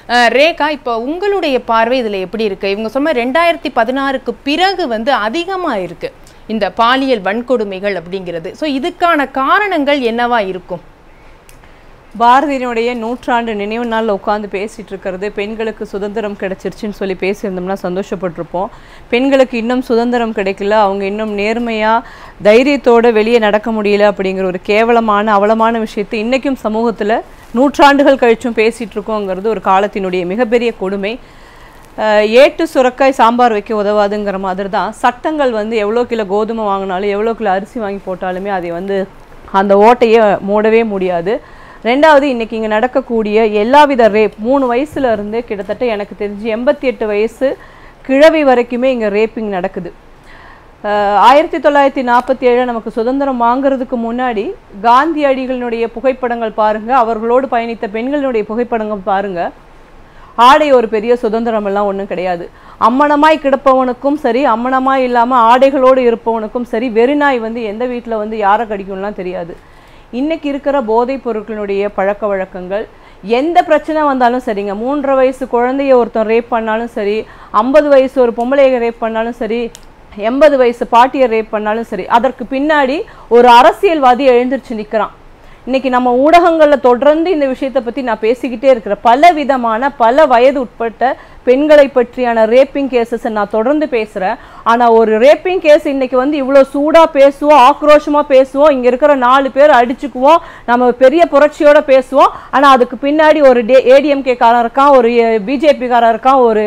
ரேகா, இப்போ உங்களுடைய பார்வை இதில் எப்படி இருக்கு? இவங்க சொன்ன 2016க்கு பிறகு வந்து அதிகமாக இருக்கு இந்த பாலியல் வன்கொடுமைகள் அப்படிங்கிறது. ஸோ இதுக்கான காரணங்கள் என்னவா இருக்கும்? பாரதியினுடைய 100ஆண்டு நினைவு நாளில் உட்காந்து பேசிகிட்டு இருக்கிறது பெண்களுக்கு சுதந்திரம் கிடைச்சிருச்சுன்னு சொல்லி பேசியிருந்தோம்னா சந்தோஷப்பட்டிருப்போம். பெண்களுக்கு இன்னும் சுதந்திரம் கிடைக்கல, அவங்க இன்னும் நேர்மையாக தைரியத்தோடு வெளியே நடக்க முடியல அப்படிங்கிற ஒரு கேவலமான அவலமான விஷயத்தை இன்றைக்கும் சமூகத்தில் 100 ஆண்டுகள் கழிச்சும் பேசிகிட்டு இருக்கோங்கிறது ஒரு காலத்தினுடைய மிகப்பெரிய கொடுமை. ஏட்டு சுரக்காய் சாம்பார் வைக்க உதவாதுங்கிற மாதிரி தான் சட்டங்கள் வந்து எவ்வளோ கிலோ கோதுமை வாங்கினாலும் எவ்வளோ கிலோ அரிசி வாங்கி போட்டாலுமே அதை வந்து அந்த ஓட்டையை மூடவே முடியாது. ரெண்டாவது, இன்றைக்கி இங்கே நடக்கக்கூடிய எல்லாவித ரேப் 3 வயசுல இருந்து கிட்டத்தட்ட எனக்கு தெரிஞ்சு 88 வயசு கிழவி வரைக்குமே இங்கே ரேப்பிங் நடக்குது. 1947 நமக்கு சுதந்திரம் வாங்கிறதுக்கு முன்னாடி காந்தியடிகளினுடைய புகைப்படங்கள் பாருங்கள், அவர்களோடு பயணித்த பெண்களுடைய புகைப்படங்கள் பாருங்கள். ஆடை ஒரு பெரிய சுதந்திரம் எல்லாம் ஒன்றும் கிடையாது. அம்மனமாய் கிடப்பவனுக்கும் சரி, அம்மனமாய் இல்லாமல் ஆடைகளோடு இருப்பவனுக்கும் சரி, வெறிநாய் வந்து எந்த வீட்டில் வந்து யாரை கடிக்கும்லாம் தெரியாது. இன்றைக்கி இருக்கிற போதைப் பொருட்களுடைய பழக்க வழக்கங்கள், எந்த பிரச்சனை வந்தாலும் சரிங்க, 3.5 வயசு குழந்தைய ஒருத்தன் ரேப் பண்ணாலும் சரி, 50 வயசு ஒரு பொம்பளையை ரேப் பண்ணாலும் சரி, 80 வயசு பாட்டியை ரேப் பண்ணாலும் சரி, அதற்கு பின்னாடி ஒரு அரசியல்வாதி எழுந்திருச்சு நிற்கிறான். இன்றைக்கி நம்ம ஊடகங்களில் தொடர்ந்து இந்த விஷயத்தை பற்றி நான் பேசிக்கிட்டே இருக்கிறேன். பல விதமான பல வயது உட்பட்ட பெண்களை பற்றியான ரேப்பிங் கேஸஸை நான் தொடர்ந்து பேசுகிறேன். ஆனால் ஒரு ரேப்பிங் கேஸ் இன்றைக்கி வந்து இவ்வளோ சூடாக பேசுவோம், ஆக்ரோஷமாக பேசுவோம், இங்கே இருக்கிற 4 பேர் அடிச்சுக்குவோம், நம்ம பெரிய புரட்சியோடு பேசுவோம். ஆனால் அதுக்கு பின்னாடி ஒரு ஏடிஎம்கேக்காரன் இருக்கான், ஒரு பிஜேபிக்காரன் இருக்கான், ஒரு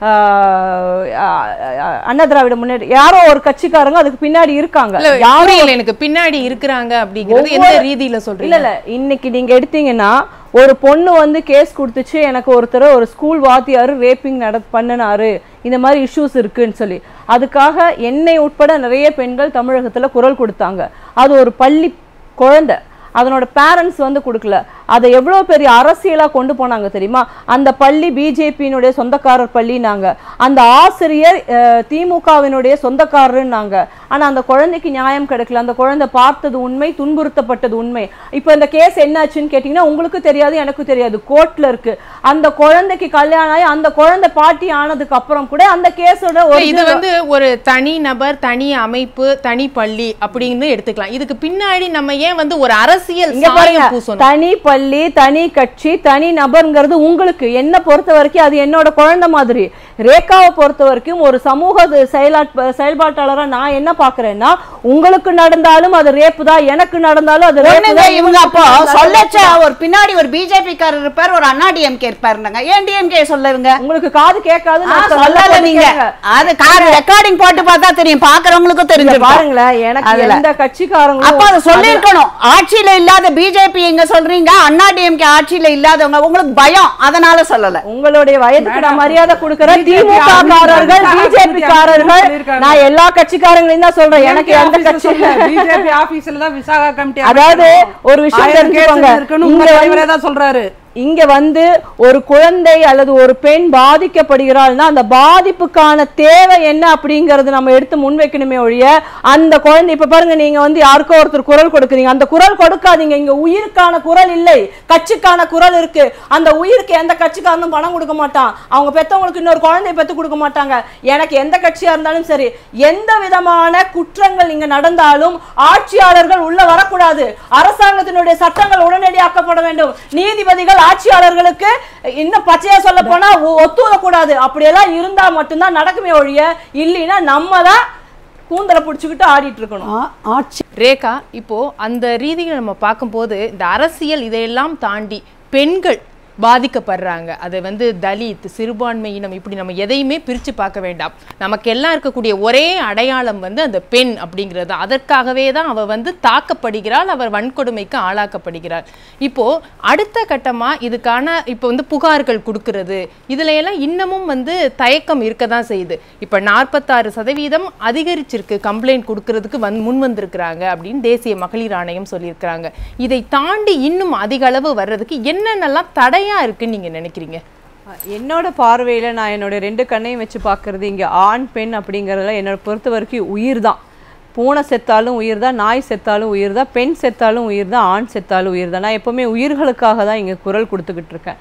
அண்ணா திராவிட முன்னேற்ற யாரோ ஒரு கட்சிக்காரங்க அதுக்கு பின்னாடி இருக்காங்க. யாரும் எனக்கு பின்னாடி இருக்கிறாங்க அப்படிங்கிறது எந்த ரீதியில சொல்றீங்க? இல்ல இன்னைக்கு நீங்க எடுத்தீங்கன்னா ஒரு பொண்ணு வந்து கேஸ் கொடுத்துச்சு, எனக்கு ஒருத்தர் ஒரு ஸ்கூல் வாத்தியாரு ரேப்பிங் பண்ணினாரு, இந்த மாதிரி இஷ்யூஸ் இருக்குன்னு சொல்லி அதுக்காக என்னை உட்பட நிறைய பெண்கள் தமிழகத்துல குரல் கொடுத்தாங்க. அது ஒரு பள்ளி குழந்தை, அதனோட பேரண்ட்ஸ் வந்து கொடுக்கல. அதை எவ்வளோ பெரிய அரசியலாக கொண்டு போனாங்க தெரியுமா? அந்த பள்ளி பிஜேபியினுடைய சொந்தக்காரர் பள்ளினாங்க, அந்த ஆசிரியர் திமுகவினுடைய சொந்தக்காரருன்னாங்க. ஆனால் அந்த குழந்தைக்கு நியாயம் கிடைக்கல. அந்த குழந்தை பார்த்தது உண்மை, துன்புறுத்தப்பட்டது உண்மை. இப்போ இந்த கேஸ் என்னாச்சுன்னு கேட்டிங்கன்னா உங்களுக்கு தெரியாது, எனக்கு தெரியாது, கோர்ட்டில் இருக்கு. அந்த குழந்தைக்கு கல்யாணம் ஆகி அந்த குழந்தை பாட்டி ஆனதுக்கு அப்புறம் கூட அந்த கேஸோட இது வந்து ஒரு தனி நபர், தனி அமைப்பு, தனி பள்ளி அப்படின்னு எடுத்துக்கலாம். இதுக்கு பின்னாடி நம்ம ஏன் வந்து ஒரு அரசியல் தனி பள்ளி, தனி கட்சி, தனி நபர்ங்கிறது உங்களுக்கு என்ன பொறுத்த வரைக்கும் அது என்னோட குழந்தை மாதிரி. ரேகாவை பொறுத்த வரைக்கும் ஒரு சமூக செயல்பாட்டாளரா நான் என்ன பாக்குறேன்னா, உங்களுக்கு நடந்தாலும் அது ரேப்பு தான், எனக்கு நடந்தாலும் அது ரேப்பு தான். இவங்க அப்போ சொல்லச்ச ஒரு பின்னாடி ஒரு பிஜேபி காரர் இருப்பார், ஒரு அண்ணா டிஎம்கே இருப்பாருங்க. ஏன் டிஎம்கே சொல்லுங்க? உங்களுக்கு காது கேட்காது, சொல்லாதீங்க. அது காது ரெக்கார்டிங் போட்டு பார்த்தா தெரியும், பாக்குறவங்களுக்கும் தெரிஞ்சு. பாருங்களேன், எனக்கு எந்த கட்சிக்காரங்க அப்ப அதை சொல்லிருக்கணும். ஆட்சியில இல்லாத பிஜேபி எங்க சொல்றீங்க, அண்ணா டிஎம்கே ஆட்சியில இல்லாதவங்க, உங்களுக்கு பயம், அதனால சொல்லல. உங்களுடைய வயதுக்கு நான் மரியாதை கொடுக்கிறேன். திமுக காரர்கள், பிஜேபி காரர்கள், நான் எல்லா கட்சிக்காரங்களையும் தான் சொல்றேன். எனக்கு எந்த கட்சி பிஜேபி ஆபீஸ்ல தான் விசாகா கமிட்டி, அதாவது ஒரு விஷயம் தெரிஞ்சுக்கோங்க, சொல்றாரு. இங்க வந்து ஒரு குழந்தை அல்லது ஒரு பெண் பாதிக்கப்படுகிறாள்னா அந்த பாதிப்புக்கான தேவை என்ன அப்படிங்கறது நம்ம எடுத்து முன்வைக்கணுமே ஒழிய அந்த குழந்தை இப்ப பாருங்க, நீங்க வந்து யாருக்கோ ஒருத்தர் குரல் கொடுக்குறீங்க, அந்த குரல் கொடுக்காதீங்க. இங்க உயிருக்கான குரல் இல்லை, கட்சிக்கான குரல் இருக்கு. அந்த உயிருக்கு எந்த கட்சிக்காரனும் பணம் கொடுக்க மாட்டான், அவங்க பெத்தவங்களுக்கு இன்னொரு குழந்தைய பெத்து கொடுக்க மாட்டாங்க. எனக்கு எந்த கட்சியா இருந்தாலும் சரி, எந்த விதமான குற்றங்கள் இங்க நடந்தாலும் ஆட்சியாளர்கள் உள்ள வரக்கூடாது. அரசாங்கத்தினுடைய சட்டங்கள் உடனடியாக்கப்பட வேண்டும். நீதிபதிகள் ஆட்சியாளர்களுக்கு இன்னும் பச்சையா சொல்ல போனா ஒத்துவரக்கூடாது. அப்படியெல்லாம் இருந்தா மட்டும்தான் நடக்குமே ஒழிய, இல்லைன்னா நம்ம தான் கூந்தலை பிடிச்சுக்கிட்டு ஆடிட்டு இருக்கணும். ரேகா, இப்போ அந்த ரீதியில் நம்ம பார்க்கும்போது இந்த அரசியல் இதையெல்லாம் தாண்டி பெண்கள் பாதிக்கப்படுறாங்க. அது வந்து தலித், சிறுபான்மையினம், இப்படி நம்ம எதையுமே பிரித்து பார்க்க வேண்டாம். நமக்கு எல்லாம் இருக்கக்கூடிய ஒரே அடையாளம் வந்து அந்த பெண் அப்படிங்கிறது. அதற்காகவே தான் அவள் வந்து தாக்கப்படுகிறாள், அவர் வன்கொடுமைக்கு ஆளாக்கப்படுகிறாள். இப்போது அடுத்த கட்டமாக இதுக்கான இப்போ வந்து புகார்கள் கொடுக்கறது, இதில் எல்லாம் இன்னமும் வந்து தயக்கம் இருக்க தான் செய்யுது. இப்போ 46% அதிகரிச்சிருக்கு கம்ப்ளைண்ட் கொடுக்கறதுக்கு முன் வந்திருக்கிறாங்க அப்படின்னு தேசிய மகளிர் ஆணையம் சொல்லியிருக்கிறாங்க. இதை தாண்டி இன்னும் அதிக அளவு வர்றதுக்கு என்னென்னலாம் தடையா இருக்குன்னு நீங்க நினைக்கிறீங்க? என்னோட பார்வையில நான் என்னோட 2 கண்ணையும் வச்சு பார்க்கறது, இங்க ஆண் பெண் அப்படிங்கறதுல என்னோட பொறுத்த வரைக்கும் உயிர் தான். பூனை செத்தாலும் உயிர் தான், நாய் செத்தாலும் உயிர் தான், பெண் செத்தாலும் உயிர் தான், ஆண் செத்தாலும் உயிர் தான். நான் எப்பவுமே உயிர்களுக்காக தான் இங்க குரல் கொடுத்துக்கிட்டு இருக்கேன்.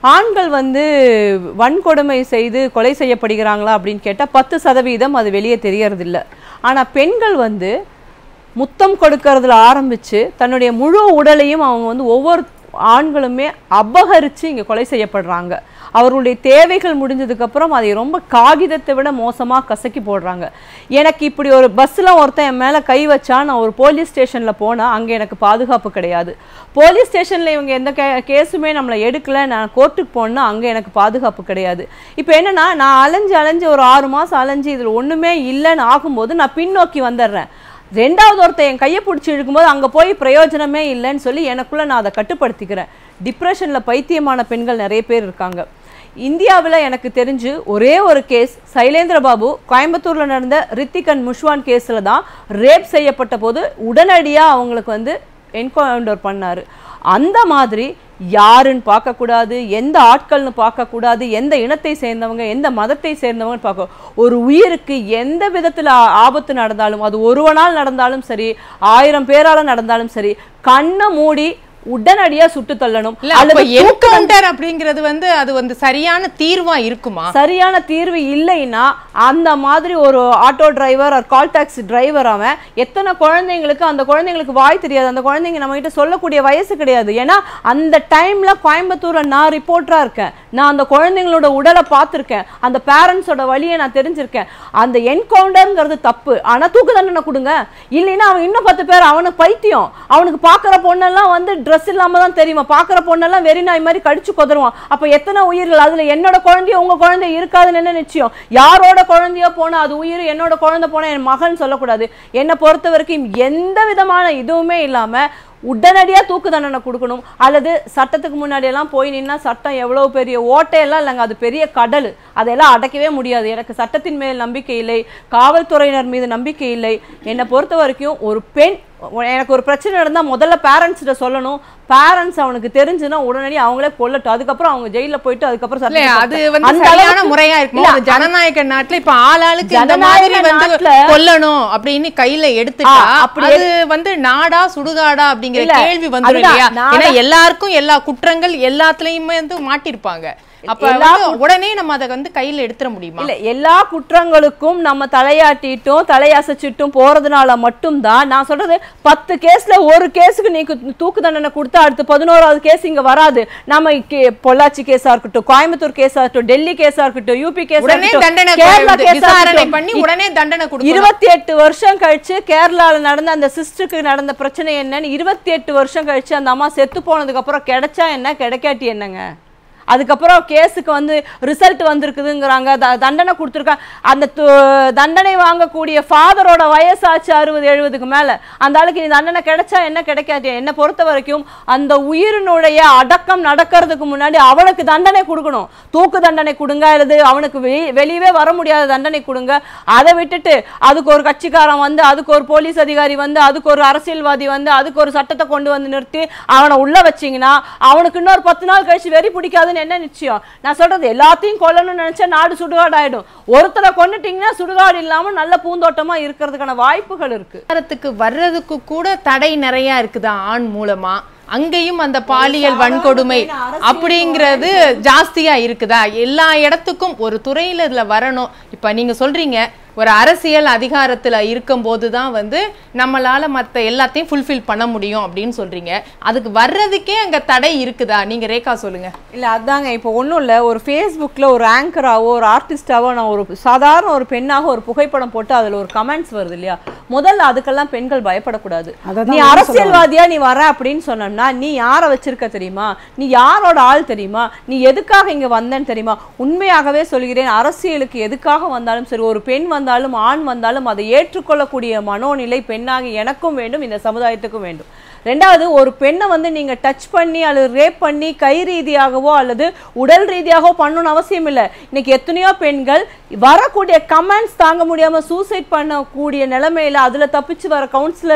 ஆண்கள் வந்து வன்கொடுமை செய்து கொலை செய்யப்படுகிறாங்களா அப்படின்னு கேட்டா 10% அது வெளியே தெரியறதில்ல. ஆனா பெண்கள் வந்து முத்தம் கொடுக்கறதுல ஆரம்பிச்சு தன்னுடைய முழு உடலையும் அவங்க வந்து ஒவ்வொரு ஆண்களுமே அபகரிச்சு இங்க கொலை செய்யப்படுறாங்க. அவர்களுடைய தேவைகள் முடிஞ்சதுக்கு அப்புறம் அதை ரொம்ப காகிதத்தை விட மோசமா கசக்கி போடுறாங்க. எனக்கு இப்படி ஒரு பஸ்ல ஒருத்தன் என் மேல கை வச்சா நான் ஒரு போலீஸ் ஸ்டேஷன்ல போனா அங்க எனக்கு பாதுகாப்பு கிடையாது. போலீஸ் ஸ்டேஷன்ல இவங்க எந்த கேஸுமே நம்மளை எடுக்கல, நான் கோர்ட்டுக்கு போனா அங்க எனக்கு பாதுகாப்பு கிடையாது. இப்போ என்னன்னா நான் அலைஞ்சு ஒரு 6 மாசம் அலைஞ்சு இதுல ஒண்ணுமே இல்லைன்னு ஆகும்போது நான் பின்னோக்கி வந்துடுறேன். ரெண்டாவது ஒருத்தர் என் கையை பிடிச்சி இழுக்கும்போது அங்கே போய் பிரயோஜனமே இல்லைன்னு சொல்லி எனக்குள்ள நான் அதை கட்டுப்படுத்திக்கிறேன். டிப்ரெஷனில் பைத்தியமான பெண்கள் நிறைய பேர் இருக்காங்க. இந்தியாவில் எனக்கு தெரிஞ்சு ஒரே ஒரு கேஸ் சைலேந்திர பாபு கோயம்புத்தூரில் நடந்த ரித்திக் அண்ட் முஷ்வான் கேஸில் தான் ரேப் செய்யப்பட்ட போது உடனடியாக அவங்களுக்கு வந்து என்கவுண்டர் பண்ணார். அந்த மாதிரி யாருன்னு பார்க்கக்கூடாது, எந்த ஆட்கள்னு பார்க்கக்கூடாது, எந்த இனத்தை சேர்ந்தவங்க எந்த மதத்தை சேர்ந்தவங்கன்னு பார்க்க, ஒரு உயிருக்கு எந்த விதத்தில் ஆபத்து நடந்தாலும் அது ஒருவனால் நடந்தாலும் சரி 1000 பேரால நடந்தாலும் சரி கண்ணை மூடி உடனடியா சுட்டு தள்ளணும். என்கவுண்டர் அப்படிங்கிறது வந்து அது வந்து சரியான தீர்வா இருக்குமா? சரியான தீர்வு இல்லைன்னா அந்த மாதிரி ஒரு ஆட்டோ டிரைவர் ஒரு கால் டாக்ஸி டிரைவர் அவன் எத்தனை குழந்தைங்களுக்கு அந்த குழந்தைங்களுக்கு வாய் தெரியாது, அந்த குழந்தைங்க நம்ம கிட்ட சொல்லக்கூடிய வயசு கிடையாது. ஏன்னா அந்த டைம்ல கோயம்புத்தூர்ல நான் ரிப்போர்ட்டரா இருக்கேன், நான் அந்த குழந்தைங்களோட உடலை பார்த்துருக்கேன், அந்த பேரண்ட்ஸோட வழியை நான் தெரிஞ்சிருக்கேன். அந்த என்கவுண்டர்ங்கிறது தப்பு, ஆனா தூக்கு தண்டனை கொடுங்க. இல்லைன்னா அவன் இன்னும் 10 பேர் அவனுக்கு பைத்தியம், அவனுக்கு பாக்குற பொண்ணெல்லாம் வந்து ட்ரெஸ் இல்லாம தான் தெரியுமா, பாக்குற பொண்ணெல்லாம் வெறி நாய் மாதிரி கடிச்சு கொதருவான். அப்ப எத்தனை உயிர்கள், அதுல என்னோட குழந்தைய உங்க குழந்தை இருக்காதுன்னு என்ன நிச்சயம்? யாரோட குழந்தையோ போனா அது உயிர், என்னோட குழந்தை போனா என் மகன் சொல்லக்கூடாது. என்னை பொறுத்த வரைக்கும் எந்த விதமான இதுவுமே இல்லாம உடனடியா தூக்கு தண்டனை கொடுக்கணும். அல்லது சட்டத்துக்கு முன்னாடி எல்லாம் போய் நின்னா சட்டம் எவ்வளவு பெரிய ஓட்டையெல்லாம் இல்லைங்க, அது பெரிய கடல், அதெல்லாம் அடைக்கவே முடியாது. எனக்கு சட்டத்தின் மேல் நம்பிக்கை இல்லை, காவல்துறையினர் மீது நம்பிக்கை இல்லை. என்னை பொறுத்த வரைக்கும் ஒரு பெண் எனக்கு ஒரு பிரச்சனை நடந்தா முதல்ல பேரண்ட்ஸ்கிட்ட சொல்லணும். பேரண்ட்ஸ் அவனுக்கு தெரிஞ்சுன்னா உடனடி அவங்களே கொல்லட்டும், அதுக்கப்புறம் அவங்க ஜெயில போயிட்டு அதுக்கப்புறம் அது வந்து சரியான முறையா இருக்கும். ஜனநாயக நாட்டுல இப்ப ஆளாளுக்கு இந்த மாதிரி வந்து கொல்லணும் அப்படின்னு கையில எடுத்துட்டா அது வந்து நாடா சுடுகாடா அப்படிங்கிற கேள்வி வந்துடும் இல்லையா? ஏன்னா எல்லாருக்கும் எல்லா குற்றங்கள் எல்லாத்துலயுமே வந்து மாட்டிருப்பாங்க. அப்ப உடனே நம்ம அதை வந்து கையில எடுத்துட முடியுமா? இல்ல, எல்லா குற்றங்களுக்கும் நம்ம தலையாட்டிட்டும் தலையசைச்சிட்டும் போறதுனால மட்டும்தான் நான் சொல்றது 10 கேஸ்ல ஒரு கேஸுக்கு நீ தூக்கு தண்டனை கொடுத்தா அடுத்து 11வது கேஸ் இங்க வராது. நம்ம பொள்ளாச்சி கேஸா இருக்கட்டும், கோயம்புத்தூர் கேஸா இருக்கட்டும், டெல்லி கேஸா இருக்கட்டும், யூபி கேஸா இருக்கட்டும், கேரளா விசாரணை பண்ணி உடனே தண்டனை கொடுக்கணும். 28 வருஷம் கழிச்சு கேரளால நடந்த அந்த சிஸ்டருக்கு நடந்த பிரச்சனை என்னன்னு 28 வருஷம் கழிச்சு அந்த அம்மா செத்து போனதுக்கு அப்புறம் கிடைச்சா என்ன கிடைக்காட்டி என்னங்க? அதுக்கப்புறம் கேஸுக்கு வந்து ரிசல்ட் வந்திருக்குதுங்கிறாங்க, தண்டனை கொடுத்துருக்காங்க. அந்த தண்டனை வாங்கக்கூடிய ஃபாதரோட வயசாச்சு 60-70க்கு மேல. அந்த ஆளுக்கு நீ தண்டனை கிடைச்சா என்ன கிடைக்காது? என்னை பொறுத்த வரைக்கும் அந்த உயிரினுடைய அடக்கம் நடக்கிறதுக்கு முன்னாடி அவனுக்கு தண்டனை கொடுக்கணும். தூக்கு தண்டனை கொடுங்க, அல்லது அவனுக்கு வெளியவே வர முடியாத தண்டனை கொடுங்க. அதை விட்டுட்டு அதுக்கு ஒரு கட்சிக்காரன் வந்து, அதுக்கு ஒரு போலீஸ் அதிகாரி வந்து, அதுக்கு ஒரு அரசியல்வாதி வந்து, அதுக்கு ஒரு சட்டத்தை கொண்டு வந்து நிறுத்தி அவனை உள்ள வச்சிங்கன்னா அவனுக்கு இன்னொரு 10 நாள் கழிச்சு வெறி பிடிக்காது என்ன நிச்சயம்? நான் சொல்றது எல்லாத்தையும் கொல்லணும்னு நினைச்சா நாடு சுடுகாடு ஆயிடும். ஒருத்தரை கொண்டுட்டீங்கன்னா சுடுகாடு இல்லாம நல்ல பூந்தோட்டமா இருக்கிறதுக்கான வாய்ப்புகள் இருக்கு. வர்றதுக்கு கூட தடை நிறைய இருக்குதா ஆண் மூலமா? அங்கேயும் அந்த பாலியல் வன்கொடுமை அப்படிங்கிறது ஜாஸ்தியா இருக்குதா? எல்லா இடத்துக்கும் ஒரு துறையில இதுல வரணும். இப்ப நீங்க சொல்றீங்க ஒரு அரசியல் அதிகாரத்துல இருக்கும் போதுதான் வந்து நம்மளால மத்த எல்லாத்தையும் ஃபுல்ஃபில் பண்ண முடியும் அப்படின்னு சொல்றீங்க. அதுக்கு வர்றதுக்கே அங்க தடை இருக்குதா? நீங்க ரேகா சொல்லுங்க. இல்ல அதாங்க, இப்போ ஒன்றும் இல்லை, ஒரு ஃபேஸ்புக்கில் ஒரு ஆங்கராவோ ஒரு ஆர்டிஸ்டாவோ நான் ஒரு சாதாரண ஒரு பெண்ணாக ஒரு புகைப்படம் போட்டு அதில் ஒரு கமெண்ட்ஸ் வருது இல்லையா? முதல்ல அதுக்கெல்லாம் பெண்கள் பயப்படக்கூடாது. நீ அரசியல்வாதியா நீ வர அப்படின்னு சொன்னா நீ யாரை வச்சிருக்க தெரியுமா? நீ யாரோட ஆள் தெரியுமா? நீ எதுக்காக இங்க வந்தேன்னு தெரியுமா? உண்மையாகவே சொல்கிறேன், அரசியலுக்கு எதுக்காக வந்தாலும் சரி, ஒரு பெண் வந்தாலும் ஆண் வந்தாலும் அதை ஏற்றுக்கொள்ளக்கூடிய மனோநிலை பெண்ணாகி எனக்கும் வேண்டும், இந்த சமுதாயத்துக்கும் வேண்டும். ரெண்டாவது, ஒரு பெண்ணை வந்து நீங்க டச் பண்ணி அல்லது ரேப் பண்ணி கை ரீதியாகவோ அல்லது உடல் ரீதியாகவோ பண்ணணும்னு அவசியம் இல்லை. இன்னைக்கு எத்தனையோ பெண்கள் வரக்கூடிய கமெண்ட்ஸ் தாங்க முடியாம சூசைட் பண்ணக்கூடிய நிலைமையில அதுல தப்பிச்சு வர கவுன்சிலர்ஸ்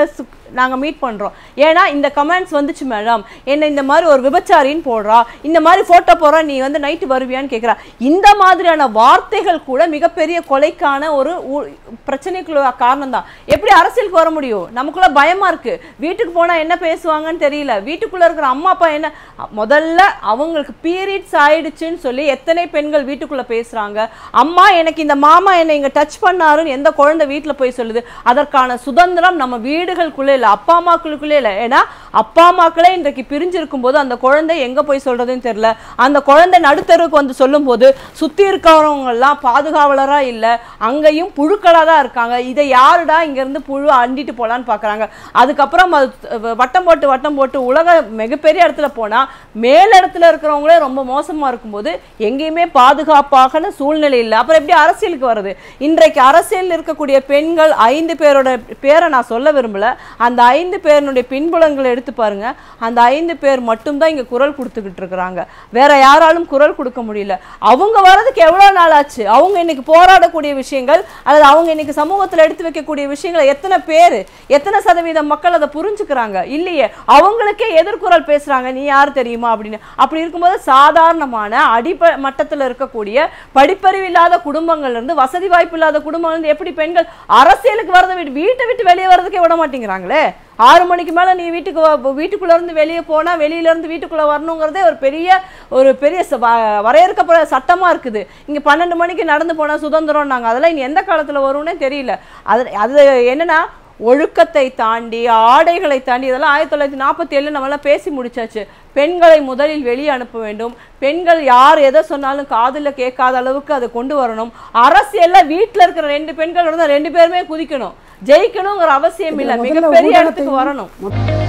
நாங்கள் மீட் பண்ணுறோம். ஏன்னா இந்த கமெண்ட்ஸ் வந்துச்சு மேடம், என்ன இந்த மாதிரி ஒரு விபச்சாரின்னு போடுறா, இந்த மாதிரி ஃபோட்டோ போடுறா, நீ வந்து நைட்டு வருவியான்னு கேட்குறா. இந்த மாதிரியான வார்த்தைகள் கூட மிகப்பெரிய கொலைக்கான ஒரு பிரச்சனைக்குள்ள காரணம் தான். எப்படி அரசியலுக்கு வர முடியும்? நமக்குள்ள பயமா இருக்கு. வீட்டுக்கு போனால் என்ன பேசுவாங்கன்னு தெரியல. வீட்டுக்குள்ளே இருக்கிற அம்மா அப்பா என்ன, முதல்ல அவங்களுக்கு பீரியட்ஸ் ஆயிடுச்சுன்னு சொல்லி எத்தனை பெண்கள் வீட்டுக்குள்ளே பேசுகிறாங்க. அம்மா எனக்கு இந்த மாமா என்னை இங்கே டச் பண்ணாருன்னு எந்த குழந்தை வீட்டில் போய் சொல்லுது? அதற்கான சுதந்திரம் நம்ம வீடுகளுக்குள்ளே இல்லை, அப்பா அம்மாக்களுக்குள்ளே இல்லை. ஏன்னா அப்பா அம்மாக்களே இன்றைக்கு பிரிஞ்சிருக்கும் போது அந்த குழந்தை எங்கே போய் சொல்கிறதுன்னு தெரியல. அந்த குழந்தை நடுத்தருக்கு வந்து சொல்லும் போது சுற்றி இருக்கிறவங்கெல்லாம் பாதுகாவலராக இல்லை, அங்கேயும் புழுக்களாக தான் இருக்காங்க. இதை யாருடா இங்கேருந்து புழு அண்டிட்டு போகலான்னு பார்க்குறாங்க. அதுக்கப்புறம் அது வட்டம் போட்டு உலக மிகப்பெரிய இடத்துல போனால் மேலிடத்துல இருக்கிறவங்களே ரொம்ப மோசமாக இருக்கும்போது எங்கேயுமே பாதுகாப்பாக சூழ்நிலை இல்லை. அப்புறம் எப்படி அரசியலுக்கு வருது? இன்றைக்கு அரசியல் இருக்கக்கூடிய பெண்கள் 5 பேரோட பேரை நான் சொல்ல விரும்பல. அந்த 5 பேருடைய பின்புலங்களை எடுத்து பாருங்க. அந்த 5 பேர் மட்டும்தான் இங்க குரல் கொடுத்துக்கிட்டு இருக்கிறாங்க. வேற யாராலும் குரல் கொடுக்க முடியல. அவங்க வர்றதுக்கு எவ்வளவு நாள் ஆச்சு? அவங்க இன்னைக்கு போராடக்கூடிய விஷயங்கள் அல்லது அவங்க இன்னைக்கு சமூகத்தில் எடுத்து வைக்கக்கூடிய விஷயங்களை எத்தனை பேர், எத்தனை சதவீதம் மக்கள் அதை புரிஞ்சுக்கிறாங்க? இல்லையே. அவங்களுக்கே எதிர்குரல் பேசுறாங்க, நீ யார் தெரியுமா அப்படின்னு. அப்படி இருக்கும்போது சாதாரணமான அடிமட்டத்தில் இருக்கக்கூடிய படிப்பறிவு இல்லாத குடும்பங்கள்ல இருந்து, வசதி வாய்ப்பு இல்லாத குடும்பங்கள் இருந்து எப்படி பெண்கள் அரசியலுக்கு வரதை வீட்டை விட்டு வெளியே வர்றதுக்கே விட மாட்டேங்கிறாங்களே. 6 மணிக்கு மேல நீ வீட்டுக்குள்ள இருந்து வெளியே போனா வெளியில இருந்து வீட்டுக்குள்ள வரணுங்கிறதே ஒரு பெரிய வரையறுக்கப்பட சட்டமா இருக்குது. இங்க 12 மணிக்கு நடந்து போனா சுதந்திரம் நாங்க. அதெல்லாம் இனி எந்த காலத்துல வரும்னே தெரியல. அது என்னன்னா ஒழுக்கத்தை தாண்டி, ஆடைகளை தாண்டி, இதெல்லாம் 1947 நம்மளாம் பேசி முடிச்சாச்சு. பெண்களை முதலில் வெளியே அனுப்ப வேண்டும். பெண்கள் யார் எதை சொன்னாலும் காதுல கேட்காத அளவுக்கு அதை கொண்டு வரணும். அரசியல்ல வீட்டில் இருக்கிற 2 பெண்கள் இருந்தால் 2 பேருமே குதிக்கணும். ஜெயிக்கணுங்கிற அவசியம் இல்லை, மிகப்பெரிய இடத்துக்கு வரணும்.